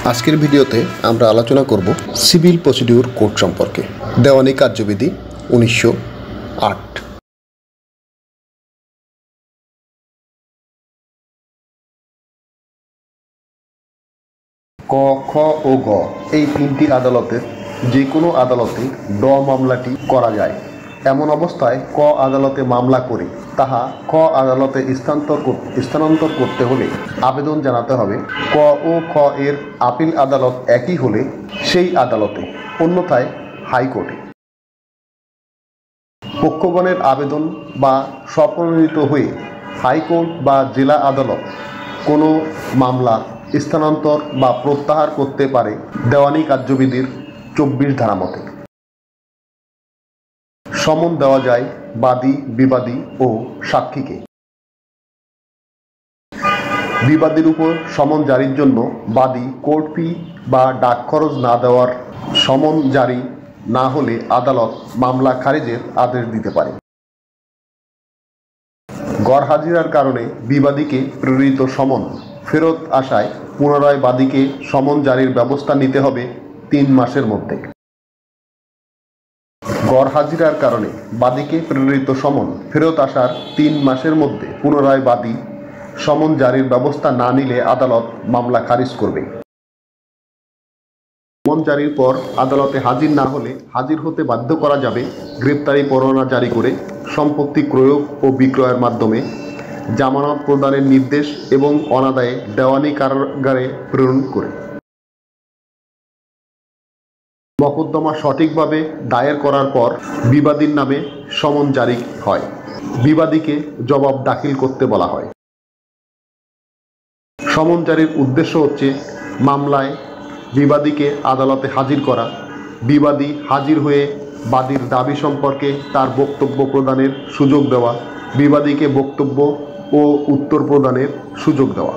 আজকের ভিডিওতে আমরা আলোচনা করব সিভিল প্রসিডিউর কোড সম্পর্কে। দেওয়ানি কার্যবিধি 1908। ক, খ ও গ এই তিনটি আদালতের যে কোনো আদালতে ড মামলাটি করা যায়। এমন অবস্থায় ক আদালতে মামলা করে তাহা খ আদালতে স্থানান্তর করতে হলে আবেদন জানাতে হবে। ক ও খ এর আপিল আদালত একই হলে সেই আদালতে, অন্যথায় হাইকোর্টে। পক্ষগণের আবেদন বা স্বপ্রণোদিত হয়ে হাইকোর্ট বা জেলা আদালত কোনো মামলা স্থানান্তর বা প্রত্যাহার করতে পারে দেওয়ানি কার্যবিধির 24 ধারা মতে। সমন দেওয়া যায় বাদী, বিবাদী ও সাক্ষীকে। বিবাদীর উপর সমন জারির জন্য বাদী কোর্ট ফি বা ডাক খরচ না দেওয়ার সমন জারি না হলে আদালত মামলা খারিজের আদেশ দিতে পারে। গরহাজিরার কারণে বিবাদীকে প্রেরিত সমন ফেরত আসায় পুনরায় বাদীকে সমন জারির ব্যবস্থা নিতে হবে 3 মাসের মধ্যে। গরহাজিরার কারণে বাদীকে প্রেরিত সমন ফেরত আসার 3 মাসের মধ্যে পুনরায় বাদী সমন জারির ব্যবস্থা না নিলে আদালত মামলা খারিজ করবে। সমন জারির পর আদালতে হাজির না হলে হাজির হতে বাধ্য করা যাবে গ্রেপ্তারি পরোয়ানা জারি করে, সম্পত্তি ক্রয় ও বিক্রয়ের মাধ্যমে, জামানত প্রদানের নির্দেশ এবং অনাদায়ে দেওয়ানি কারাগারে প্রেরণ করে। মকদ্দমা সঠিকভাবে দায়ের করার পর বিবাদীর নামে সমন জারি হয়। বিবাদীকে জবাব দাখিল করতে বলা হয়। সমন জারির উদ্দেশ্য হচ্ছে মামলায় বিবাদীকে আদালতে হাজির করা, বিবাদী হাজির হয়ে বাদীর দাবি সম্পর্কে তার বক্তব্য প্রদানের সুযোগ দেওয়া, বিবাদীকে বক্তব্য ও উত্তর প্রদানের সুযোগ দেওয়া।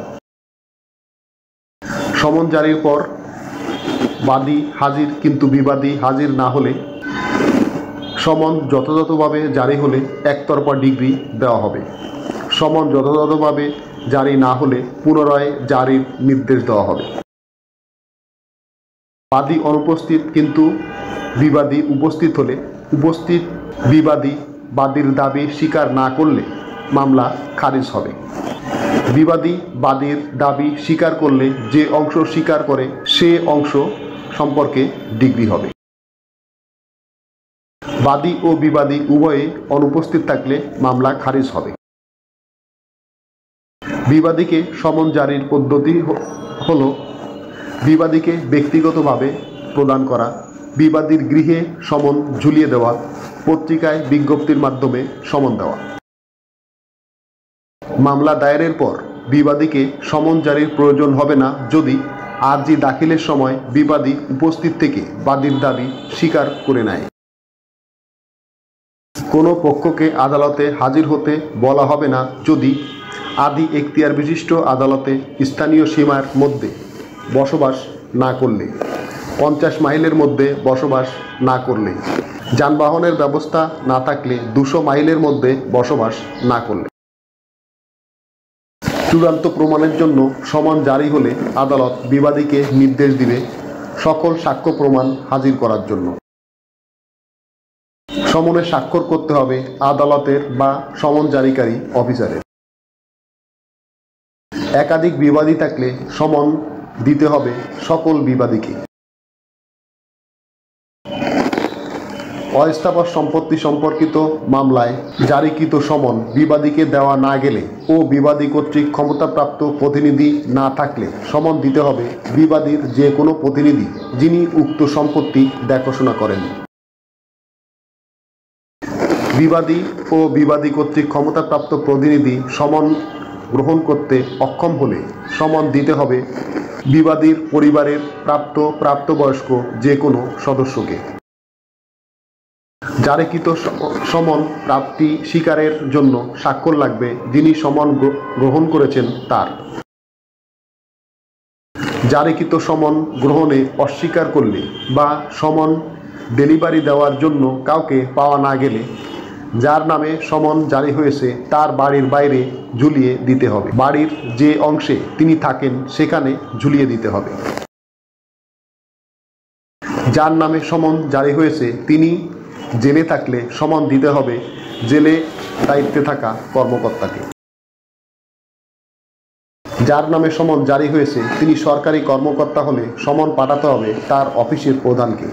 সমন জারির পর বাদী হাজির কিন্তু বিবাদী হাজির না হলে সমন যথাযথভাবে জারি হলে একতরফা ডিগ্রি দেওয়া হবে। সমন যথাযথভাবে জারি না হলে পুনরায় জারির নির্দেশ দেওয়া হবে। বাদী অনুপস্থিত কিন্তু বিবাদী উপস্থিত হলে উপস্থিত বিবাদী বাদীর দাবি স্বীকার না করলে মামলা খারিজ হবে। বিবাদী বাদীর দাবি স্বীকার করলে যে অংশ স্বীকার করে সে অংশ সম্পর্কে ডিগ্রি হবে। বাদী ও বিবাদী উভয়ে অনুপস্থিত থাকলে মামলা খারিজ হবে। বিবাদীকে সমন জারির পদ্ধতি হল বিবাদীকে ব্যক্তিগতভাবে প্রদান করা, বিবাদীর গৃহে সমন ঝুলিয়ে দেওয়া, পত্রিকায় বিজ্ঞপ্তির মাধ্যমে সমন দেওয়া। মামলা দায়েরের পর বিবাদীকে সমন জারির প্রয়োজন হবে না যদি আর্জি দাখিলের সময় বিবাদী উপস্থিত থেকে বাদীর দাবি স্বীকার করে নেয়। কোনো পক্ষকে আদালতে হাজির হতে বলা হবে না যদি আদি এখতিয়ার বিশিষ্ট আদালতে স্থানীয় সীমার মধ্যে বসবাস না করলে, 50 মাইলের মধ্যে বসবাস না করলে, যানবাহনের ব্যবস্থা না থাকলে 200 মাইলের মধ্যে বসবাস না করলে। চূড়ান্ত প্রমাণের জন্য সমন জারি হলে আদালত বিবাদীকে নির্দেশ দিবে সকল সাক্ষ্য প্রমাণ হাজির করার জন্য। সমনে স্বাক্ষর করতে হবে আদালতের বা সমন জারিকারী অফিসারের। একাধিক বিবাদী থাকলে সমন দিতে হবে সকল বিবাদীকে। অস্থাবর সম্পত্তি সম্পর্কিত মামলায় জারিকৃত সমন বিবাদীকে দেওয়া না গেলে ও বিবাদী কর্তৃক ক্ষমতাপ্রাপ্ত প্রতিনিধি না থাকলে সমন দিতে হবে বিবাদীর যে কোনো প্রতিনিধি যিনি উক্ত সম্পত্তি দেখাশোনা করেন। বিবাদী ও বিবাদী কর্তৃক ক্ষমতাপ্রাপ্ত প্রতিনিধি সমন গ্রহণ করতে অক্ষম হলে সমন দিতে হবে বিবাদীর পরিবারের প্রাপ্তবয়স্ক যে কোনো সদস্যকে। জারিকৃত সমন প্রাপ্তি স্বীকারের জন্য স্বাক্ষর লাগবে যিনি সমন গ্রহণ করেছেন তার। জারিকৃত সমন গ্রহণে অস্বীকার করলে বা সমন ডেলিভারি দেওয়ার জন্য কাউকে পাওয়া না গেলে যার নামে সমন জারি হয়েছে তার বাড়ির বাইরে ঝুলিয়ে দিতে হবে। বাড়ির যে অংশে তিনি থাকেন সেখানে ঝুলিয়ে দিতে হবে। যার নামে সমন জারি হয়েছে তিনি জেলে থাকলে সমন দিতে হবে জেলে দায়িত্বে থাকা কর্মকর্তাকে। যার নামে সমন জারি হয়েছে তিনি সরকারি কর্মকর্তা হলে সমন পাঠাতে হবে তার অফিসের প্রধানকে।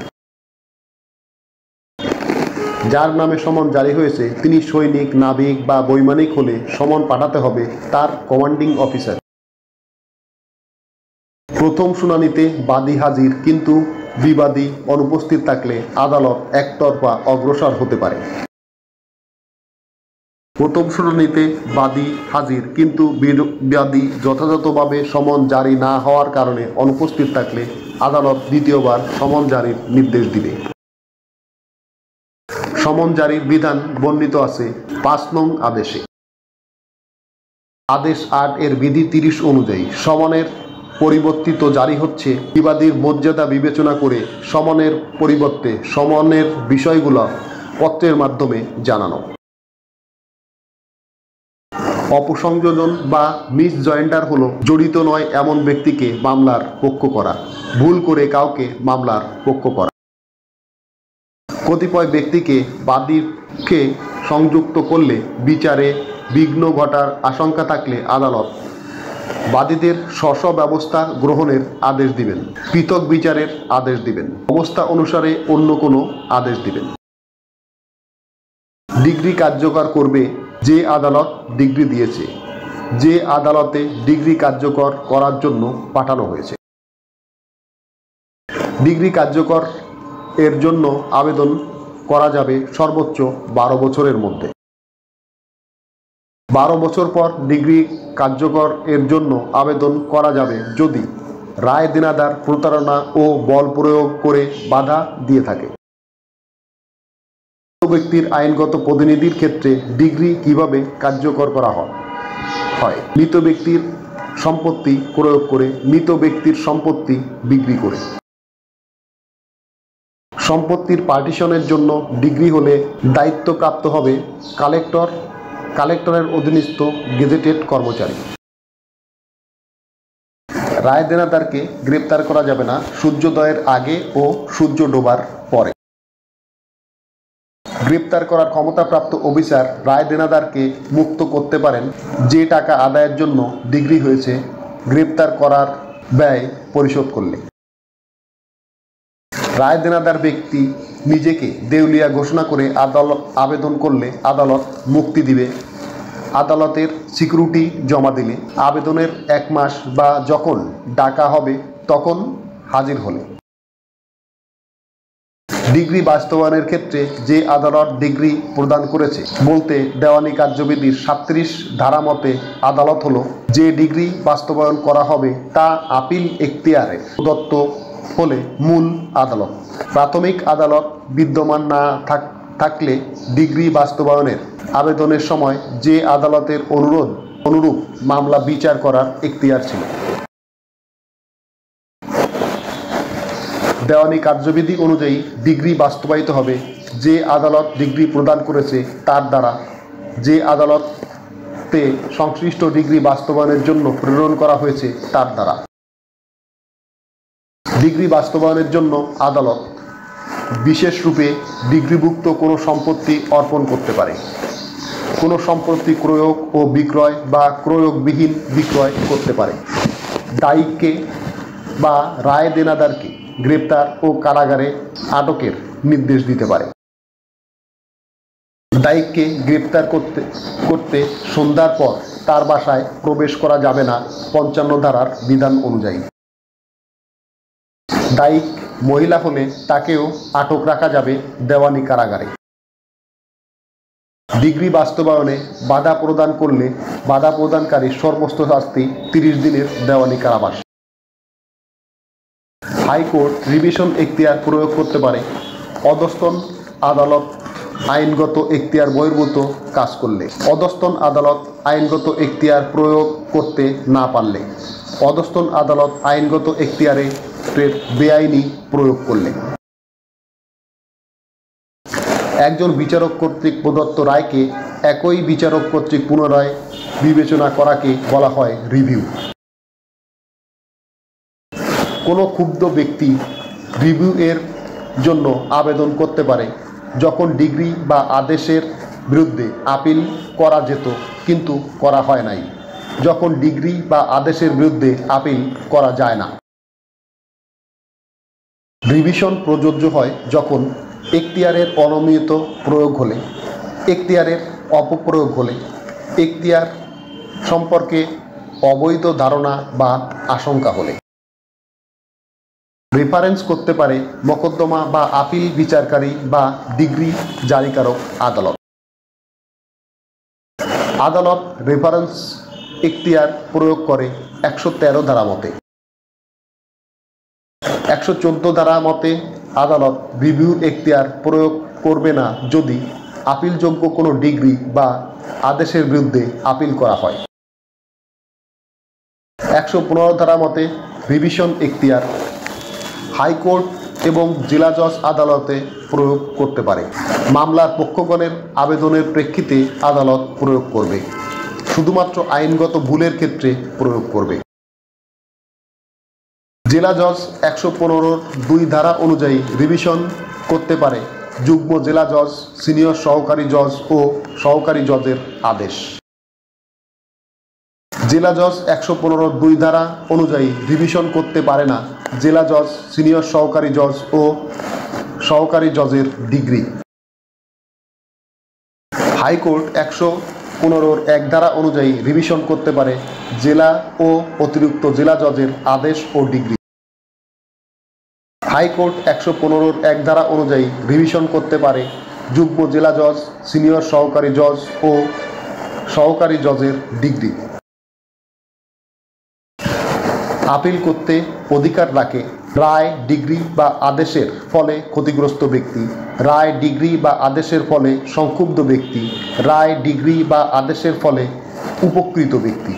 যার নামে সমন জারি হয়েছে তিনি সৈনিক, নাবিক বা বৈমানিক হলে সমন পাঠাতে হবে তার কমান্ডিং অফিসার। প্রথম শুনানিতে বাদী হাজির কিন্তু বিবাদী অনুপস্থিত থাকলে আদালত একতরফা অগ্রসর হতে পারে। প্রথম শুনানিতে বাদী হাজির কিন্তু বিবাদী যথাযথভাবে সমন জারি না হওয়ার কারণে অনুপস্থিত থাকলে আদালত দ্বিতীয়বার সমন জারির নির্দেশ দিবে। সমন জারির বিধান বর্ণিত আছে ৫ নং আদেশে। আদেশ ৮ এর বিধি ৩০ অনুযায়ী সমনের পরিবর্তিত জারি হচ্ছে বিবাদীর মর্যাদা বিবেচনা করে সমনের পরিবর্তে সমনের বিষয়গুলো পত্রের মাধ্যমে জানানো। অপসংযোজন বা মিসজয়েন্ডার হলো জড়িত নয় এমন ব্যক্তিকে মামলার পক্ষ করা, ভুল করে কাউকে মামলার পক্ষ করা। কতিপয় ব্যক্তিকে বাদীকে সংযুক্ত করলে বিচারে বিঘ্ন ঘটার আশঙ্কা থাকলে আদালত বাদীদের স্ব ব্যবস্থা গ্রহণের আদেশ দিবেন, পৃথক বিচারের আদেশ দিবেন, অবস্থা অনুসারে অন্য কোনো আদেশ দিবেন। ডিগ্রি কার্যকর করবে যে আদালত ডিগ্রি দিয়েছে, যে আদালতে ডিগ্রি কার্যকর করার জন্য পাঠানো হয়েছে। ডিগ্রি কার্যকর এর জন্য আবেদন করা যাবে সর্বোচ্চ ১২ বছরের মধ্যে। ১২ বছর পর ডিগ্রি কার্যকর এর জন্য আবেদন করা যাবে যদি রায় দেনাদার প্রতারণা ও বল প্রয়োগ করে বাধা দিয়ে থাকে। ব্যক্তির আইনগত প্রতিনিধির ক্ষেত্রে ডিগ্রি কিভাবে কার্যকর করা হয়? মৃত ব্যক্তির সম্পত্তি প্রয়োগ করে, মৃত ব্যক্তির সম্পত্তি বিক্রি করে। সম্পত্তির পার্টিশনের জন্য ডিগ্রি হলে দায়িত্বপ্রাপ্ত হবে কালেক্টরের অধীনস্থ গেজেটেড কর্মচারী। রায় দেনাদারকে গ্রেপ্তার করা যাবে না সূর্যোদয়ের আগে ও সূর্য ডোবার পরে। গ্রেপ্তার করার ক্ষমতাপ্রাপ্ত অফিসার রায় দেনাদারকে মুক্ত করতে পারেন যে টাকা আদায়ের জন্য ডিগ্রি হয়েছে গ্রেপ্তার করার ব্যয় পরিশোধ করলে। রায় দেনাদার ব্যক্তি নিজেকে দেউলিয়া ঘোষণা করে আবেদন করলে আদালত মুক্তি দিবে আদালতের সিকিউরিটি জমা দিলে, আবেদনের ১ মাস বা যখন ডাকা হবে তখন হাজির হলে। ডিগ্রি বাস্তবায়নের ক্ষেত্রে যে আদালত ডিগ্রি প্রদান করেছে বলতে দেওয়ানি কার্যবিধির ৩৭ ধারা মতে আদালত হলো যে ডিগ্রি বাস্তবায়ন করা হবে তা আপিল এখতিয়ারে প্রদত্ত হলে মূল আদালত। প্রাথমিক আদালত বিদ্যমান না থাকলে ডিগ্রি বাস্তবায়নের আবেদনের সময় যে আদালতের অনুরূপ মামলা বিচার করার এখতিয়ার ছিল। দেওয়ানি কার্যবিধি অনুযায়ী ডিগ্রি বাস্তবায়িত হবে যে আদালত ডিগ্রি প্রদান করেছে তার দ্বারা, যে আদালতে সংশ্লিষ্ট ডিগ্রি বাস্তবায়নের জন্য প্রেরণ করা হয়েছে তার দ্বারা। ডিগ্রি বাস্তবায়নের জন্য আদালত বিশেষ রূপে ডিগ্রিভুক্ত কোনো সম্পত্তি অর্পণ করতে পারে। কোনো সম্পত্তি ক্রয় ও বিক্রয় বা ক্রয়বিহীন বিক্রয় করতে পারে। দায়ীকে বা রায় দেনাদারকে গ্রেপ্তার ও কারাগারে আটকের নির্দেশ দিতে পারে। দায়ীকে গ্রেপ্তার করতে সন্ধ্যার পর তার বাসায় প্রবেশ করা যাবে না ৫৫ ধারার বিধান অনুযায়ী। দায়ী মহিলা হলে তাকেও আটক রাখা যাবে দেওয়ানি কারাগারে। ডিগ্রি বাস্তবায়নে বাধা প্রদান করলে বাধা প্রদানকারীর সর্বোচ্চ শাস্তি ৩০ দিনের দেওয়ানি কারাবাস। হাইকোর্ট রিভিশন এখতিয়ার প্রয়োগ করতে পারে অধস্তন আদালত আইনগত এখতিয়ার বহির্ভূত কাজ করলে, অধস্তন আদালত আইনগত এখতিয়ার প্রয়োগ করতে না পারলে, অধস্তন আদালত আইনগত এখতিয়ারে বেআইনি প্রয়োগ করলে। একজন বিচারক কর্তৃক প্রদত্ত রায়কে একই বিচারক কর্তৃক পুনরায় বিবেচনা করাকে বলা হয় রিভিউ। কোনো ক্ষুব্ধ ব্যক্তি রিভিউ এর জন্য আবেদন করতে পারে যখন ডিগ্রি বা আদেশের বিরুদ্ধে আপিল করা যেত কিন্তু করা হয় নাই, যখন ডিগ্রি বা আদেশের বিরুদ্ধে আপিল করা যায় না। রিভিশন প্রযোজ্য হয় যখন এখতিয়ারের অনিয়মিত প্রয়োগ হলে, এখতিয়ারের অপপ্রয়োগ হলে, এখতিয়ার সম্পর্কে অবৈধ ধারণা বা আশঙ্কা হলে। রেফারেন্স করতে পারে মোকদ্দমা বা আপিল বিচারকারী বা ডিগ্রি জারিকারক আদালত। আদালত রেফারেন্স এখতিয়ার প্রয়োগ করে 113 ধারা মতে। 114 ধারা মতে আদালত রিভিউর এখতিয়ার প্রয়োগ করবে না যদি আপিলযোগ্য কোনো ডিগ্রি বা আদেশের বিরুদ্ধে আপিল করা হয়। 115 ধারা মতে রিভিশন এখতিয়ার হাইকোর্ট এবং জেলা জজ আদালতে প্রয়োগ করতে পারে। মামলার পক্ষগণের আবেদনের প্রেক্ষিতে আদালত প্রয়োগ করবে, শুধুমাত্র আইনগত ভুলের ক্ষেত্রে প্রয়োগ করবে। জেলা জজ 115(2) ধারা অনুযায়ী রিভিশন করতে পারে যুগ্ম জেলা জজ, সিনিয়র সহকারী জজ ও সহকারী জজের আদেশ। জেলা জজ 115(2) ধারা অনুযায়ী রিভিশন করতে পারে না জেলা জজ, সিনিয়র সহকারী জজ ও সহকারী জজের ডিগ্রি। হাইকোর্ট 115(1) ধারা অনুযায়ী রিভিশন করতে পারে জেলা ও অতিরিক্ত জেলা জজের আদেশ ও ডিগ্রি। হাইকোর্ট 115(1) ধারা অনুযায়ী রিভিশন করতে পারে যুগ্ম জেলা জজ, সিনিয়র সহকারী জজ ও সহকারী জজের ডিগ্রি। আপিল করতে অধিকার রাখে রায়, ডিগ্রি বা আদেশের ফলে ক্ষতিগ্রস্ত ব্যক্তি, রায়, ডিগ্রি বা আদেশের ফলে সংক্ষুব্ধ ব্যক্তি, রায়, ডিগ্রি বা আদেশের ফলে উপকৃত ব্যক্তি।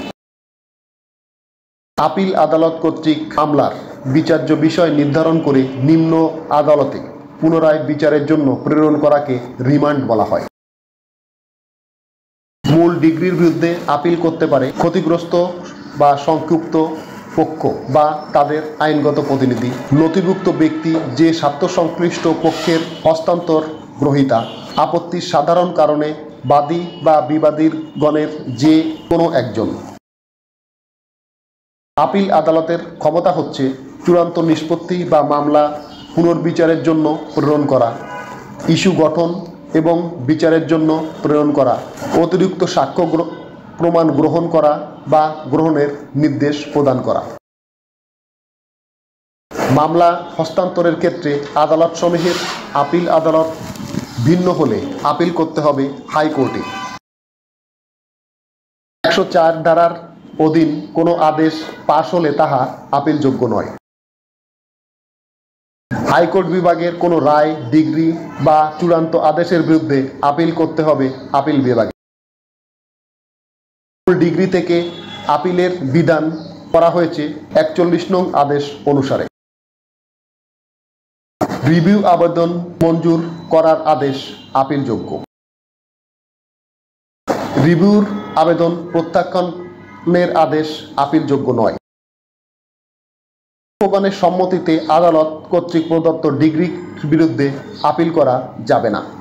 আপিল আদালত কর্তৃক মামলার বিচার্য বিষয় নির্ধারণ করে নিম্ন আদালতে পুনরায় বিচারের জন্য প্রেরণ করাকে রিমান্ড বলা হয়। মূল ডিগ্রির বিরুদ্ধে আপিল করতে পারে ক্ষতিগ্রস্ত বা সংক্ষুব্ধ পক্ষ বা তাদের আইনগত প্রতিনিধি, নথিভুক্ত ব্যক্তি, যে স্বার্থ সংশ্লিষ্ট পক্ষের হস্তান্তর গ্রহীতা, আপত্তির সাধারণ কারণে বাদী বা বিবাদীর গণের যে কোনো একজন। আপিল আদালতের ক্ষমতা হচ্ছে চূড়ান্ত নিষ্পত্তি বা মামলা পুনর্বিচারের জন্য প্রেরণ করা, ইস্যু গঠন এবং বিচারের জন্য প্রেরণ করা, অতিরিক্ত সাক্ষ্য প্রমাণ গ্রহণ করা বা গ্রহণের নির্দেশ প্রদান করা। মামলা হস্তান্তরের ক্ষেত্রে আদালত সমূহের আপিল আদালত ভিন্ন হলে আপিল করতে হবে হাইকোর্টে। 104 ধারার অধীন কোনো আদেশ পাশ হলে তাহা আপিলযোগ্য নয়। হাইকোর্ট বিভাগের কোনো রায়, ডিগ্রি বা চূড়ান্ত আদেশের বিরুদ্ধে আপিল করতে হবে আপিল বিভাগে। ডিগ্রি থেকে আপিলের বিধান করা হয়েছে 41 নং আদেশ অনুসারে। রিভিউ আবেদন মঞ্জুর করার আদেশ আপিলযোগ্য। রিভিউর আবেদন প্রত্যাখ্যানের আদেশ আপিলযোগ্য নয়। পক্ষগণের সম্মতিতে আদালত কর্তৃক প্রদত্ত ডিগ্রির বিরুদ্ধে আপিল করা যাবে না।